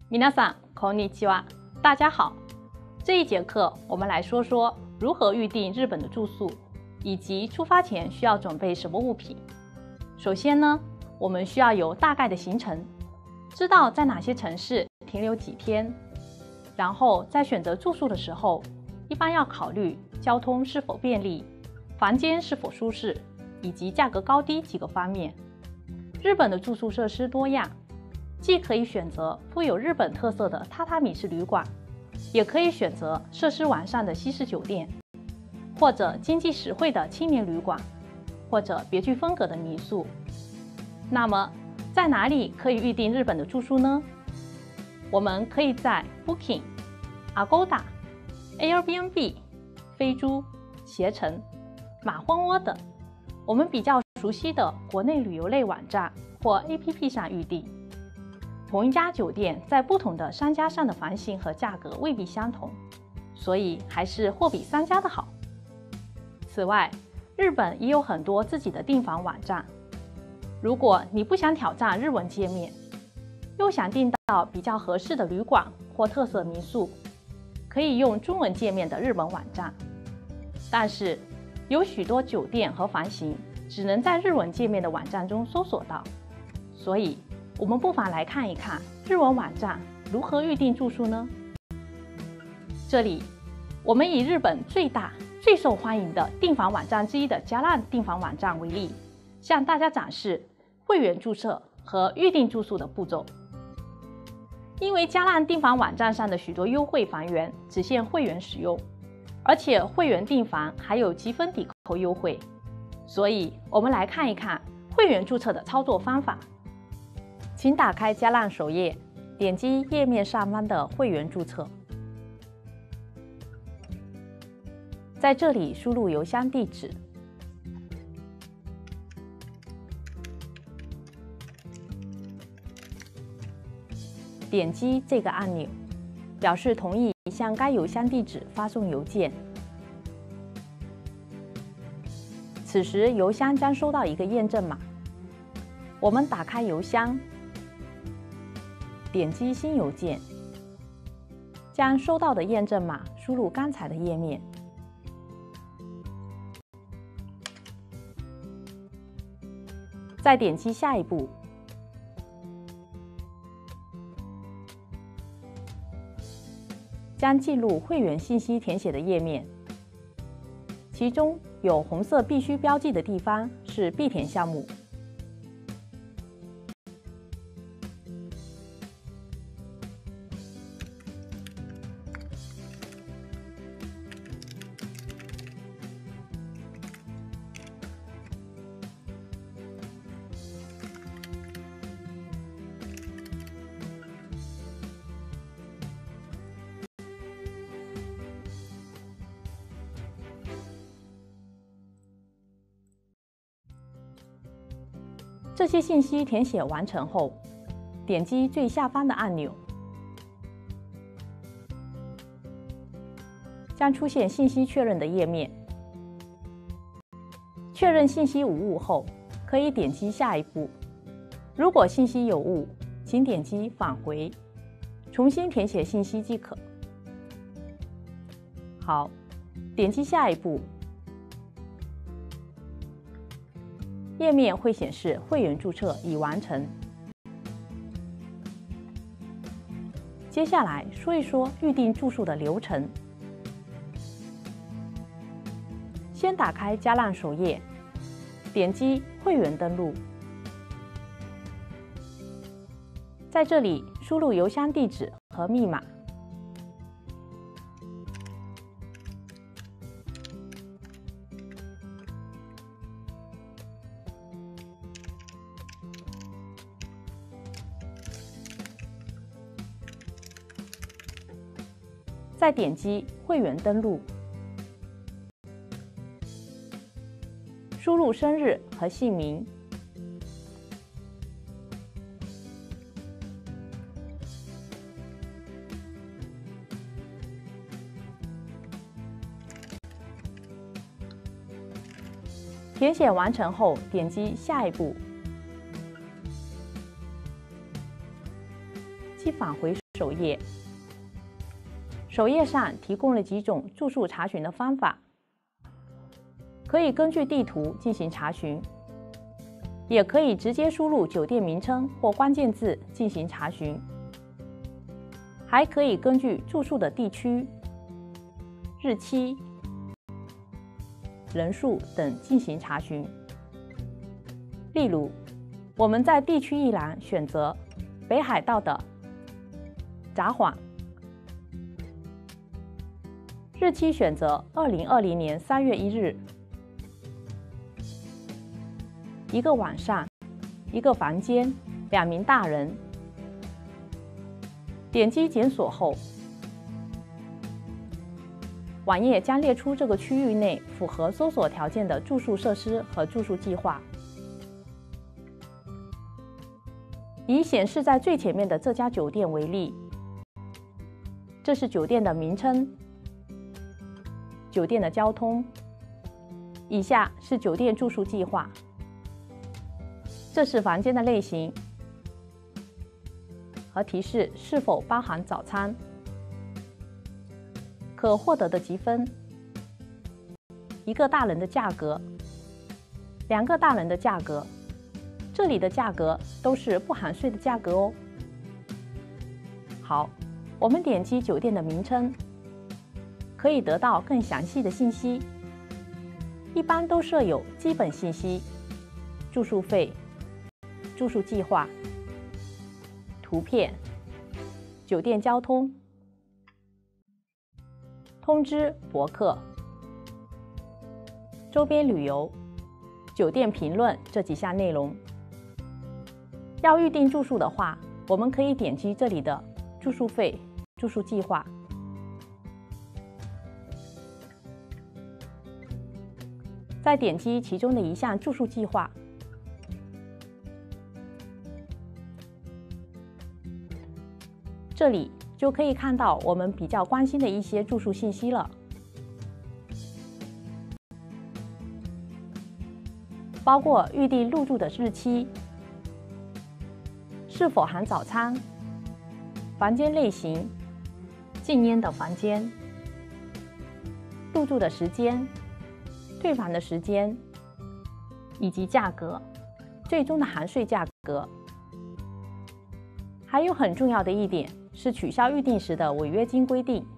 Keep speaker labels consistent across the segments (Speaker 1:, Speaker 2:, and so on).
Speaker 1: 皆さんこんにちは，大家好。这一节课我们来说说如何预订日本的住宿，以及出发前需要准备什么物品。首先呢，我们需要有大概的行程，知道在哪些城市停留几天。然后在选择住宿的时候，一般要考虑交通是否便利，房间是否舒适，以及价格高低几个方面。日本的住宿设施多样，既可以选择富有日本特色的榻榻米式旅馆，也可以选择设施完善的西式酒店，或者经济实惠的青年旅馆，或者别具风格的民宿。那么，在哪里可以预订日本的住宿呢？我们可以在 Booking、Agoda、Airbnb、飞猪、携程、马蜂窝等我们比较熟悉的国内旅游类网站或 APP 上预订。同一家酒店在不同的商家上的房型和价格未必相同，所以还是货比三家的好。此外，日本也有很多自己的订房网站。如果你不想挑战日文界面，又想订到比较合适的旅馆或特色民宿，可以用中文界面的日本网站。但是，有许多酒店和房型只能在日文界面的网站中搜索到，所以我们不妨来看一看日文网站如何预订住宿呢？这里，我们以日本最大、最受欢迎的订房网站之一的加浪订房网站为例，向大家展示会员注册和预订住宿的步骤。因为加浪订房网站上的许多优惠房源只限会员使用，而且会员订房还有积分抵扣优惠，所以我们来看一看会员注册的操作方法。请打开加浪首页，点击页面上方的会员注册，在这里输入邮箱地址，点击这个按钮，表示同意向该邮箱地址发送邮件。此时邮箱将收到一个验证码，我们打开邮箱，点击新邮件，将收到的验证码输入刚才的页面。再点击下一步，将进入会员信息填写的页面，其中有红色必须标记的地方是必填项目。这些信息填写完成后，点击最下方的按钮，将出现信息确认的页面。确认信息无误后，可以点击下一步。如果信息有误，请点击返回，重新填写信息即可。好，点击下一步。页面会显示会员注册已完成。接下来说一说预订住宿的流程。先打开加浪首页，点击会员登录，在这里输入邮箱地址和密码。再点击会员登录，输入生日和姓名，填写完成后，点击下一步，即返回首页。首页上提供了几种住宿查询的方法，可以根据地图进行查询，也可以直接输入酒店名称或关键字进行查询，还可以根据住宿的地区、日期、人数等进行查询。例如，我们在地区一栏选择北海道的札幌，日期选择2020年3月1日，一个晚上，一个房间，2名大人。点击检索后，网页将列出这个区域内符合搜索条件的住宿设施和住宿计划。以显示在最前面的这家酒店为例，这是酒店的名称、酒店的交通，以下是酒店住宿计划。这是房间的类型和提示是否包含早餐，可获得的积分，一个大人的价格，2个大人的价格，这里的价格都是不含税的价格哦。好，我们点击酒店的名称，可以得到更详细的信息。一般都设有基本信息、住宿费、住宿计划、图片、酒店交通、通知博客、周边旅游、酒店评论这几项内容。要预订住宿的话，我们可以点击这里的住宿费、住宿计划。再点击其中的一项住宿计划，这里就可以看到我们比较关心的一些住宿信息了，包括预订入住的日期、是否含早餐、房间类型、禁烟的房间、入住的时间、退房的时间，以及价格，最终的含税价格。还有很重要的一点是取消预订时的违约金规定。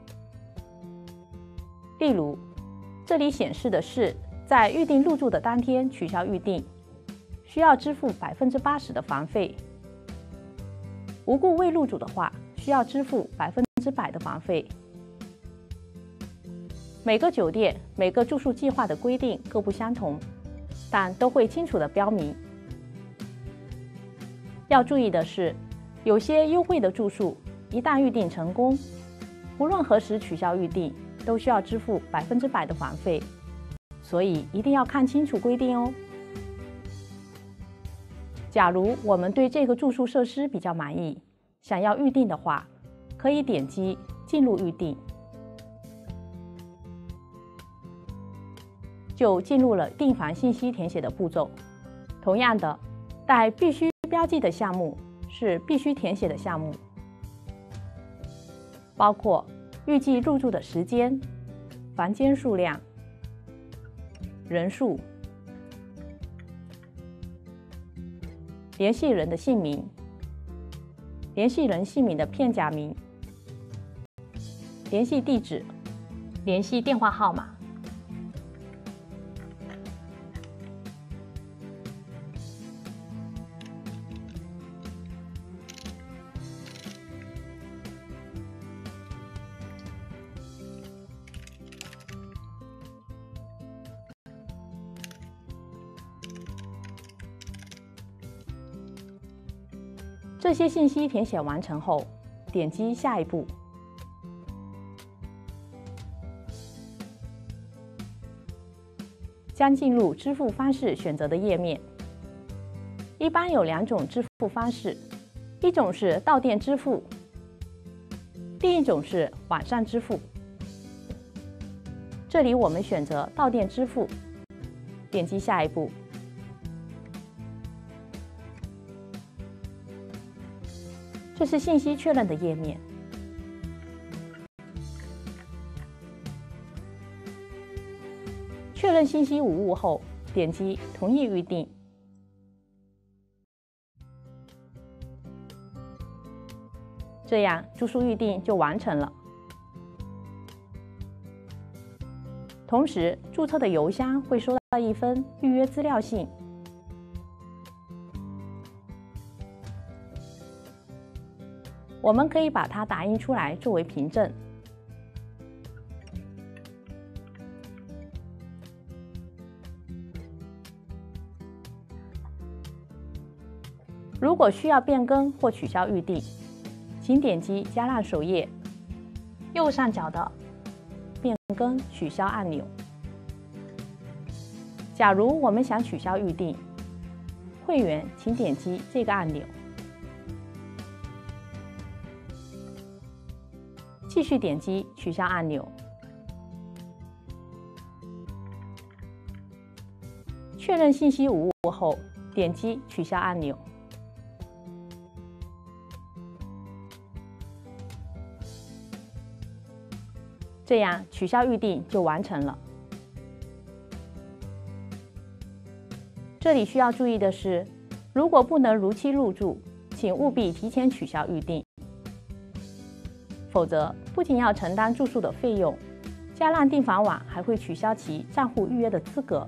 Speaker 1: 例如，这里显示的是在预订入住的当天取消预订，需要支付80%的房费；无故未入住的话，需要支付100%的房费。每个酒店、每个住宿计划的规定各不相同，但都会清楚地标明。要注意的是，有些优惠的住宿，一旦预订成功，无论何时取消预订，都需要支付100%的房费，所以一定要看清楚规定哦。假如我们对这个住宿设施比较满意，想要预订的话，可以点击进入预订，就进入了订房信息填写的步骤。同样的，带必须标记的项目是必须填写的项目，包括预计入住的时间、房间数量、人数、联系人的姓名、联系人姓名的片假名、联系地址、联系电话号码。这些信息填写完成后，点击下一步。将进入支付方式选择的页面。一般有2种支付方式，一种是到店支付，另一种是网上支付。这里我们选择到店支付，点击下一步。 这是信息确认的页面。确认信息无误后，点击同意预订。这样住宿预订就完成了。同时，注册的邮箱会收到一封预约资料信。我们可以把它打印出来作为凭证。如果需要变更或取消预订，请点击加纳首页右上角的变更取消按钮。假如我们想取消预订，会员请点击这个按钮。继续点击取消按钮。确认信息无误后，点击取消按钮。这样取消预订就完成了。这里需要注意的是，如果不能如期入住，请务必提前取消预订，否则不仅要承担住宿的费用，加纳订房网还会取消其账户预约的资格。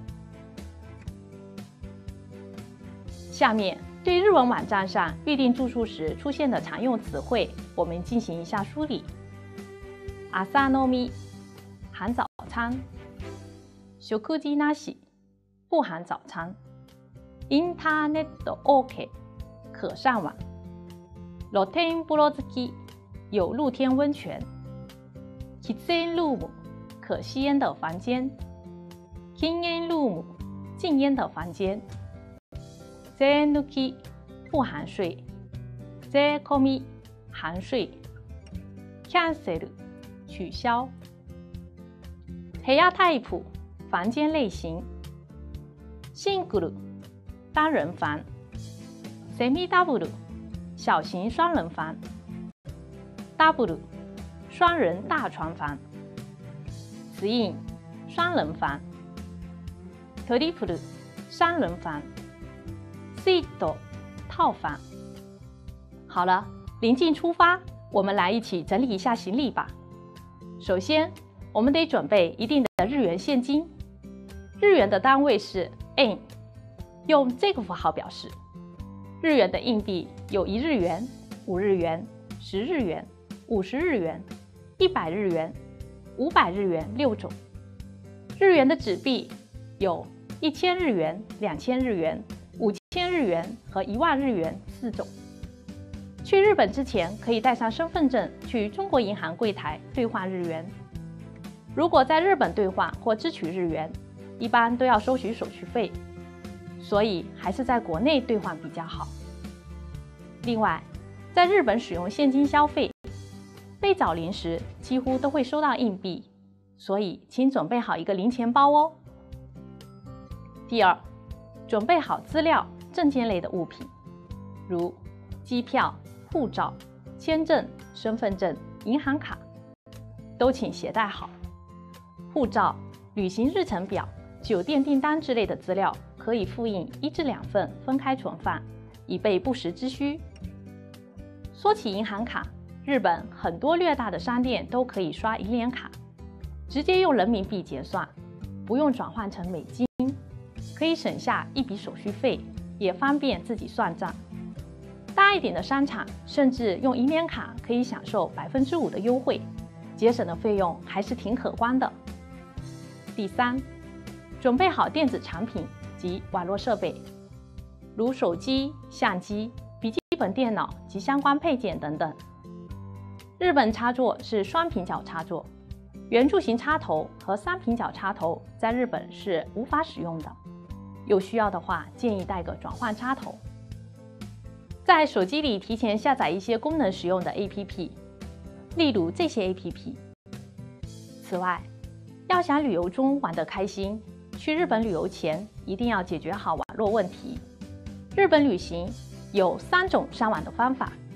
Speaker 1: 下面对日文网站上预订住宿时出现的常用词汇，我们进行一下梳理。朝飲み含早餐，食事なし不含早餐，インターネット OK 可上网，露天風呂付き有露天温泉，喫煙ルーム可吸烟的房间，禁煙ルーム禁烟的房间，税抜き不含税，税込み含税，キャンセル取消。部屋タイプ房间类型，シングル单人房，セミダブル小型双人房，ダブル双人大床房，ツイン双人房，トリプル三人房，スイート套房。好了，临近出发，我们来一起整理一下行李吧。首先，我们得准备一定的日元现金，日元的单位是 yen， 用这个符号表示。日元的硬币有1日元、5日元、10日元、50日元、100日元、500日元6种。日元的纸币有1000日元、2000日元、5000日元和10000日元4种。去日本之前，可以带上身份证去中国银行柜台兑换日元。如果在日本兑换或支取日元，一般都要收取手续费，所以还是在国内兑换比较好。另外，在日本使用现金消费，被找零时几乎都会收到硬币，所以请准备好一个零钱包哦。第二，准备好资料、证件类的物品，如机票、护照、签证、身份证、银行卡，都请携带好。护照、旅行日程表、酒店订单之类的资料可以复印1至2份分开存放，以备不时之需。说起银行卡，日本很多略大的商店都可以刷银联卡，直接用人民币结算，不用转换成美金，可以省下一笔手续费，也方便自己算账。大一点的商场甚至用银联卡可以享受5%的优惠，节省的费用还是挺可观的。第三，准备好电子产品及网络设备，如手机、相机、笔记本电脑及相关配件等等。日本插座是双平角插座，圆柱形插头和3平角插头在日本是无法使用的，有需要的话建议带个转换插头。在手机里提前下载一些功能实用的 APP， 例如这些 APP。此外，要想旅游中玩得开心，去日本旅游前一定要解决好网络问题。日本旅行有3种上网的方法：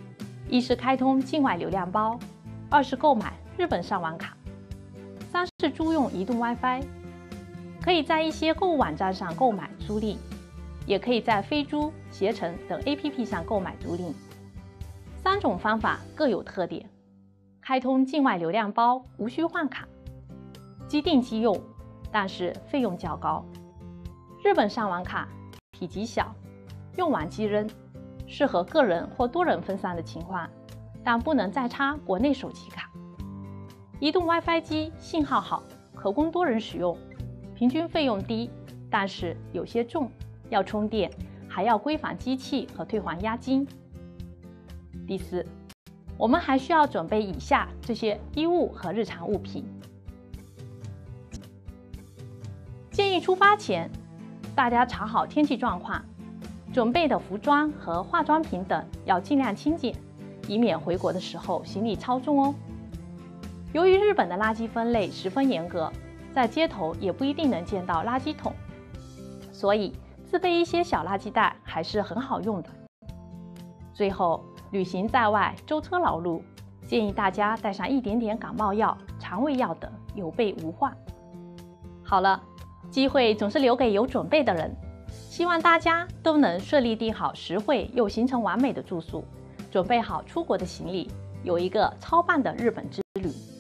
Speaker 1: 一是开通境外流量包，二是购买日本上网卡，三是租用移动 WiFi。可以在一些购物网站上购买租赁，也可以在飞猪、携程等 APP 上购买租赁。3种方法各有特点。开通境外流量包无需换卡，即定即用，但是费用较高。日本上网卡体积小，用完即扔，适合个人或多人分散的情况，但不能再插国内手机卡。移动 WiFi 机信号好，可供多人使用，平均费用低，但是有些重，要充电，还要归还机器和退还押金。第4，我们还需要准备以下这些衣物和日常物品。建议出发前，大家查好天气状况，准备的服装和化妆品等要尽量轻简，以免回国的时候行李超重哦。由于日本的垃圾分类十分严格，在街头也不一定能见到垃圾桶，所以自备一些小垃圾袋还是很好用的。最后，旅行在外舟车劳碌，建议大家带上一点点感冒药、肠胃药等，有备无患。好了，机会总是留给有准备的人，希望大家都能顺利订好实惠又行程完美的住宿，准备好出国的行李，有一个超棒的日本之旅。